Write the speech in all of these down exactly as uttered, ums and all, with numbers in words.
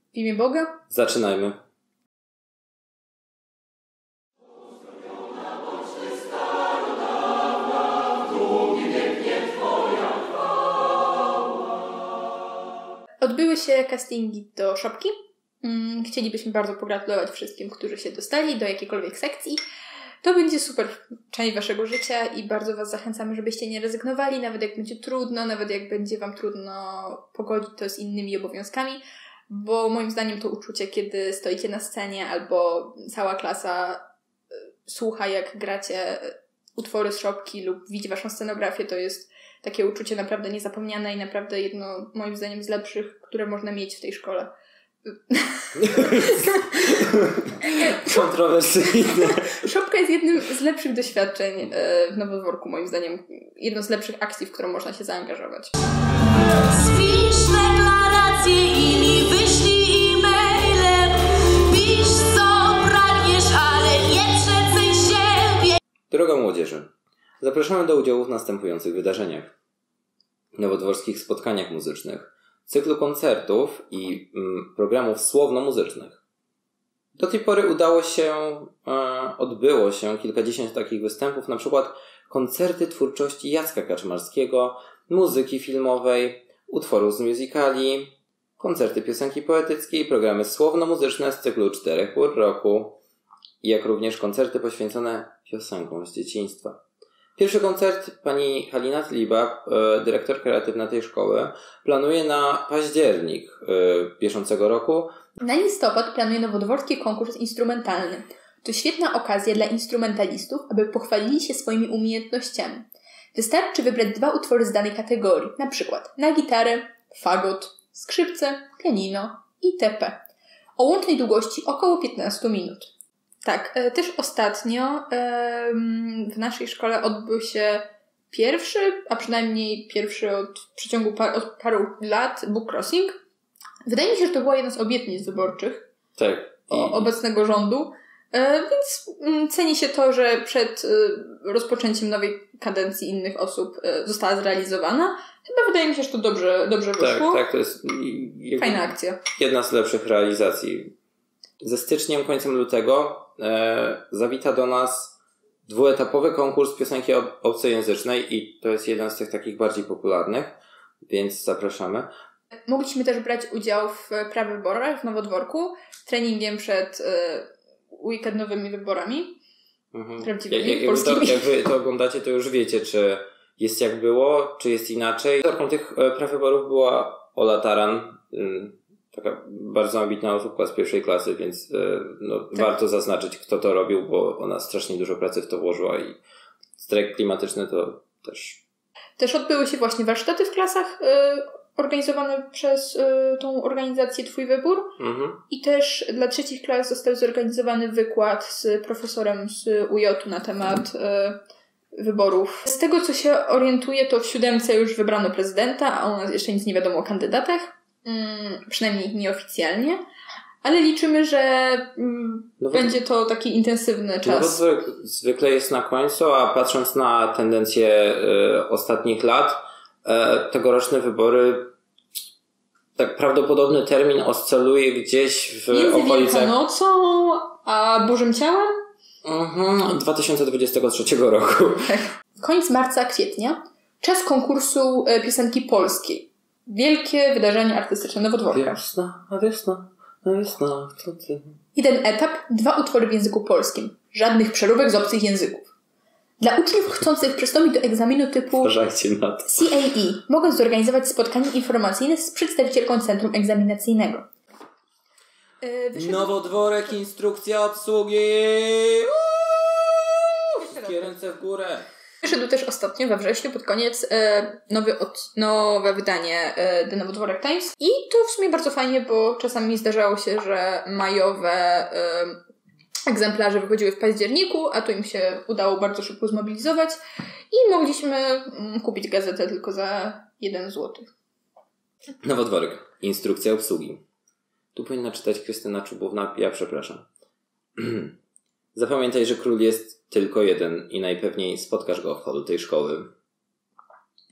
W imię Boga? Zaczynajmy. Odbyły się castingi do Szopki. Chcielibyśmy bardzo pogratulować wszystkim, którzy się dostali do jakiejkolwiek sekcji. To będzie super część waszego życia i bardzo was zachęcamy, żebyście nie rezygnowali, nawet jak będzie trudno, nawet jak będzie wam trudno pogodzić to z innymi obowiązkami, bo moim zdaniem to uczucie, kiedy stoicie na scenie albo cała klasa słucha, jak gracie utwory z Szopki lub widzi waszą scenografię, to jest takie uczucie naprawdę niezapomniane i naprawdę jedno, moim zdaniem, z lepszych, które można mieć w tej szkole. Kontrowersyjne. Szopka jest jednym z lepszych doświadczeń w Nowodworku, moim zdaniem. Jedną z lepszych akcji, w którą można się zaangażować. Spisz deklaracje i mi wyślij e-mailem. Pisz co pragniesz, ale nie przecyj siebie. Droga młodzieży, zapraszamy do udziału w następujących wydarzeniach. Nowodworskich spotkaniach muzycznych, cyklu koncertów i mm, programów słowno-muzycznych. Do tej pory udało się, e, odbyło się kilkadziesiąt takich występów, na przykład koncerty twórczości Jacka Kaczmarskiego, muzyki filmowej, utworów z musicali, koncerty piosenki poetyckiej, programy słowno-muzyczne z cyklu czterech pór roku, jak również koncerty poświęcone piosenkom z dzieciństwa. Pierwszy koncert pani Halina Tliba, dyrektor kreatywna tej szkoły, planuje na październik bieżącego roku. Na listopad planuje nowodworski konkurs instrumentalny. To świetna okazja dla instrumentalistów, aby pochwalili się swoimi umiejętnościami. Wystarczy wybrać dwa utwory z danej kategorii, na przykład na gitarę, fagot, skrzypce, pianino itp. O łącznej długości około piętnaście minut. Tak, też ostatnio w naszej szkole odbył się pierwszy, a przynajmniej pierwszy od, w przeciągu par, od paru lat book crossing. Wydaje mi się, że to była jedna z obietnic wyborczych tak. I... obecnego rządu, więc ceni się to, że przed rozpoczęciem nowej kadencji innych osób została zrealizowana. Chyba wydaje mi się, że to dobrze, dobrze wyszło. Tak, tak, to jest fajna akcja. Jedna z lepszych realizacji. Ze styczniem, końcem lutego e, zawita do nas dwuetapowy konkurs piosenki ob- obcojęzycznej i to jest jeden z tych takich bardziej popularnych, więc zapraszamy. Mogliśmy też brać udział w prawyborach w Nowodworku, treningiem przed e, weekendowymi wyborami. Mhm. Prawdziwymi, jak, jak, polskimi. to, jak wy to oglądacie, to już wiecie, czy jest jak było, czy jest inaczej. Autorką tych e, prawyborów była Ola Taran, y, taka bardzo ambitna osóbka z pierwszej klasy, więc no, tak. Warto zaznaczyć, kto to robił, bo ona strasznie dużo pracy w to włożyła i strajk klimatyczny to też... Też odbyły się właśnie warsztaty w klasach y, organizowane przez y, tą organizację Twój Wybór mhm. i też dla trzecich klas został zorganizowany wykład z profesorem z U J u na temat y, wyborów. Z tego, co się orientuję, to w siódemce już wybrano prezydenta, a u nas jeszcze nic nie wiadomo o kandydatach. Hmm, przynajmniej nieoficjalnie, ale liczymy, że mm, no będzie to taki intensywny czas. No zwykle jest na końcu, a patrząc na tendencje y, ostatnich lat, y, tegoroczne wybory, tak prawdopodobny termin oscyluje gdzieś w Między okolicach... Wielkanocą a Bożym Ciałem? Mhm, dwa tysiące dwudziestego trzeciego roku. Koniec marca, kwietnia. Czas konkursu y, piosenki polskiej. Wielkie wydarzenie artystyczne Nowodworka. Wiosna, a wiosna, a wiosna, to ty. Jeden etap, dwa utwory w języku polskim. Żadnych przeróbek z obcych języków. Dla uczniów chcących przystąpić do egzaminu typu na to. C A E mogą zorganizować spotkanie informacyjne z przedstawicielką centrum egzaminacyjnego. Yy, wyszedł... Nowodworek, instrukcja obsługi. Wszystkie ręce w górę. Wyszedł też ostatnio we wrześniu, pod koniec, e, nowy od, nowe wydanie e, The Nowodworek Times. I to w sumie bardzo fajnie, bo czasami zdarzało się, że majowe e, egzemplarze wychodziły w październiku, a tu im się udało bardzo szybko zmobilizować i mogliśmy mm, kupić gazetę tylko za jeden złoty. Nowodworek. Instrukcja obsługi. Tu powinna czytać Krystyna Czubówna, ja przepraszam. Zapamiętaj, że król jest tylko jeden i najpewniej spotkasz go w holu tej szkoły.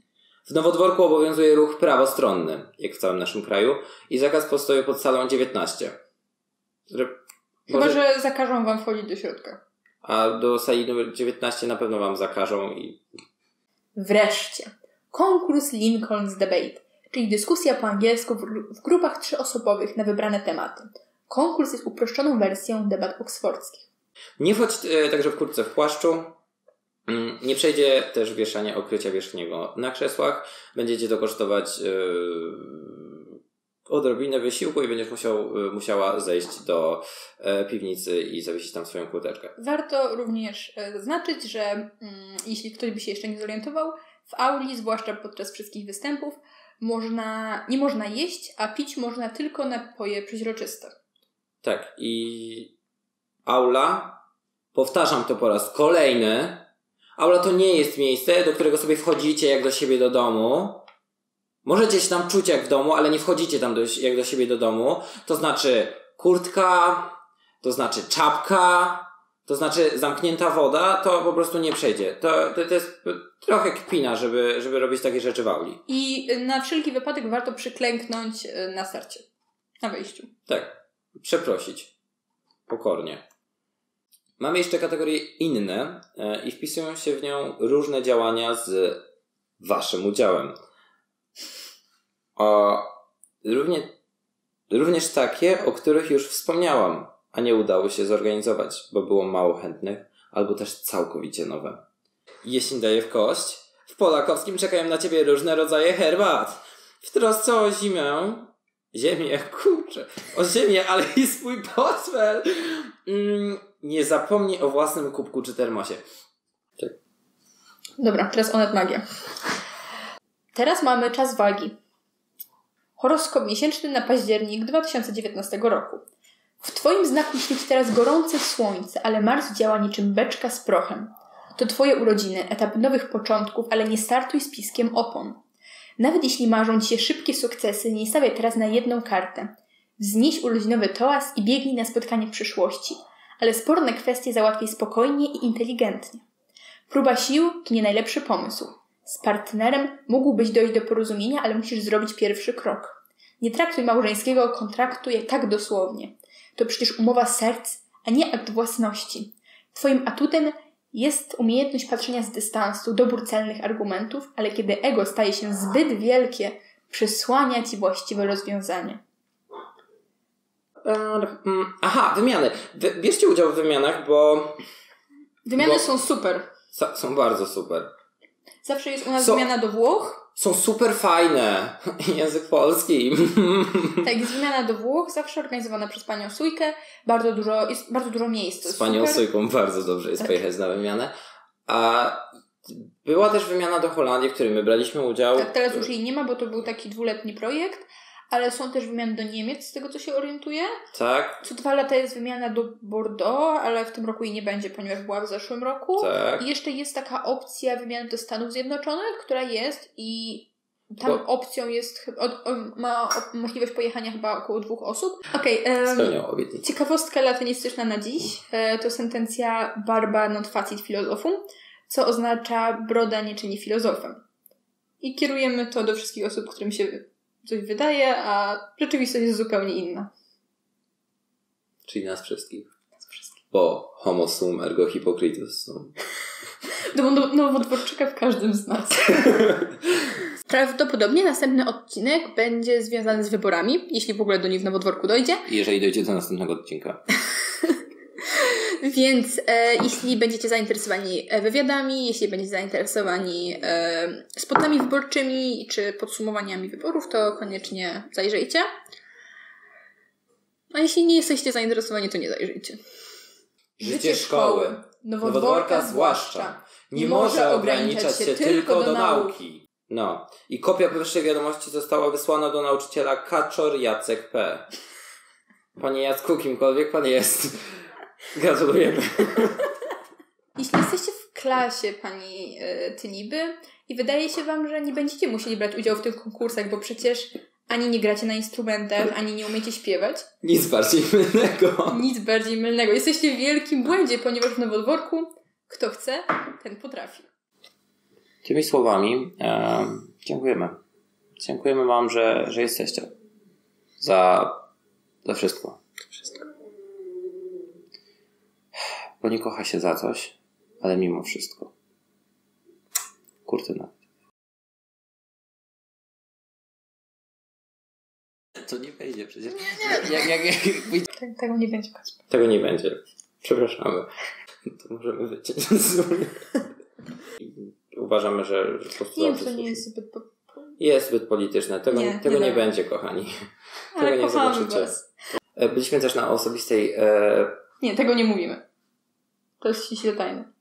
W Nowodworku obowiązuje ruch prawostronny, jak w całym naszym kraju, i zakaz postoju pod salą dziewiętnaście. Że Chyba, może... że zakażą wam wchodzić do środka. A do sali numer dziewiętnaście na pewno wam zakażą i... Wreszcie. Konkurs Lincoln's Debate, czyli dyskusja po angielsku w, w grupach trzyosobowych na wybrane tematy. Konkurs jest uproszczoną wersją debat oksfordzkich. Nie wchodź e, także w kurtce w płaszczu. Mm, nie przejdzie też wieszanie okrycia wierzchniego na krzesłach. Będziecie to kosztować e, odrobinę wysiłku i będziesz musiał, e, musiała zejść do e, piwnicy i zawiesić tam swoją kurteczkę. Warto również e, zaznaczyć, że mm, jeśli ktoś by się jeszcze nie zorientował, w auli, zwłaszcza podczas wszystkich występów, można, nie można jeść, a pić można tylko napoje przeźroczyste. Tak, i aula, powtarzam to po raz kolejny, aula to nie jest miejsce, do którego sobie wchodzicie jak do siebie do domu. Możecie się tam czuć jak w domu, ale nie wchodzicie tam do, jak do siebie do domu. To znaczy kurtka, to znaczy czapka, to znaczy zamknięta woda, to po prostu nie przejdzie. To, to, to jest trochę kpina, żeby, żeby robić takie rzeczy w auli. I na wszelki wypadek warto przyklęknąć na starcie, na wejściu. Tak, przeprosić. Pokornie. Mamy jeszcze kategorię inne e, i wpisują się w nią różne działania z waszym udziałem. O, równie, również takie, o których już wspomniałam, a nie udało się zorganizować, bo było mało chętnych, albo też całkowicie nowe. Jeśli daje w kość, w Polakowskim czekają na ciebie różne rodzaje herbat. W trosce o zimę, ziemię, kurczę, o ziemię, ale i swój portfel. Mm, nie zapomnij o własnym kubku czy termosie. Tak. Dobra, teraz Onet Magia. Teraz mamy czas wagi. Horoskop miesięczny na październik dwa tysiące dziewiętnastego roku. W twoim znaku świeci teraz gorące słońce, ale Mars działa niczym beczka z prochem. To twoje urodziny, etap nowych początków, ale nie startuj z piskiem opon. Nawet jeśli marzą ci się szybkie sukcesy, nie stawiaj teraz na jedną kartę. Wznieś urodzinowy toast i biegnij na spotkanie w przyszłości, ale sporne kwestie załatwiaj spokojnie i inteligentnie. Próba sił to nie najlepszy pomysł. Z partnerem mógłbyś dojść do porozumienia, ale musisz zrobić pierwszy krok. Nie traktuj małżeńskiego kontraktu jak tak dosłownie. To przecież umowa serc, a nie akt własności. Twoim atutem jest umiejętność patrzenia z dystansu, dobór celnych argumentów, ale kiedy ego staje się zbyt wielkie, przysłania ci właściwe rozwiązanie. Aha, wymiany. Wy, bierzcie udział w wymianach, bo... Wymiany bo są super. Są, są bardzo super. Zawsze jest u nas są, wymiana do Włoch. Są super fajne. Język polski. Tak, jest wymiana do Włoch, zawsze organizowana przez panią Sujkę. Bardzo dużo, jest bardzo dużo miejsc. Z panią super. Sujką bardzo dobrze jest tak. pojechać na wymianę. A była też wymiana do Holandii, w której my braliśmy udział. Tak, teraz już jej nie ma, bo to był taki dwuletni projekt. Ale są też wymiany do Niemiec, z tego co się orientuję. Tak. Co dwa lata jest wymiana do Bordeaux, ale w tym roku jej nie będzie, ponieważ była w zeszłym roku. Tak. I jeszcze jest taka opcja wymiany do Stanów Zjednoczonych, która jest i tam Bo... opcją jest, od, on ma możliwość pojechania chyba około dwóch osób. Okej. Okay, Spełniał obietnicę. Ciekawostka latynistyczna na dziś e, to sentencja barba non facit filozofum, co oznacza broda nie czyni filozofem. I kierujemy to do wszystkich osób, którym się coś wydaje, a rzeczywistość jest zupełnie inna. Czyli nas wszystkich. Nas wszystkich. Bo homo sum ergo hypocritus. No. Do Nowodworczyka w każdym z nas. Prawdopodobnie następny odcinek będzie związany z wyborami, jeśli w ogóle do nich w Nowodworku dojdzie. Jeżeli dojdzie do następnego odcinka. Więc e, jeśli będziecie zainteresowani wywiadami, jeśli będziecie zainteresowani e, spotami wyborczymi czy podsumowaniami wyborów, to koniecznie zajrzyjcie. A jeśli nie jesteście zainteresowani, to nie zajrzyjcie. Życie szkoły, Nowodworka zwłaszcza, nie może ograniczać się tylko do nauki. No. I kopia powyższej wiadomości została wysłana do nauczyciela Kaczor Jacek P. Panie Jacku, kimkolwiek pan jest... Gratulujemy. Jeśli jesteście w klasie pani y, Tyniby i wydaje się wam, że nie będziecie musieli brać udziału w tych konkursach, bo przecież ani nie gracie na instrumentach, ani nie umiecie śpiewać. Nic bardziej mylnego. Nic bardziej mylnego. Jesteście w wielkim błędzie, ponieważ w Nowodworku kto chce, ten potrafi. Tymi słowami e, dziękujemy. Dziękujemy Wam, że, że jesteście. Za, za wszystko. Wszystko. Bo nie kocha się za coś, ale mimo wszystko. Kurtyna. To nie wejdzie przecież. Nie, nie. Jak, jak, jak, jak... Tego nie będzie, Kasper. Tego nie będzie. Przepraszamy. To możemy wyciąć. Uważamy, że, że Nie, to nie jest zbyt... Po... Jest zbyt polityczne. Tego nie, tego nie, nie będzie, kochani. Ale tego nie zobaczycie. Was. Byliśmy też na osobistej... E... Nie, tego nie mówimy. To jest ściśle tajne.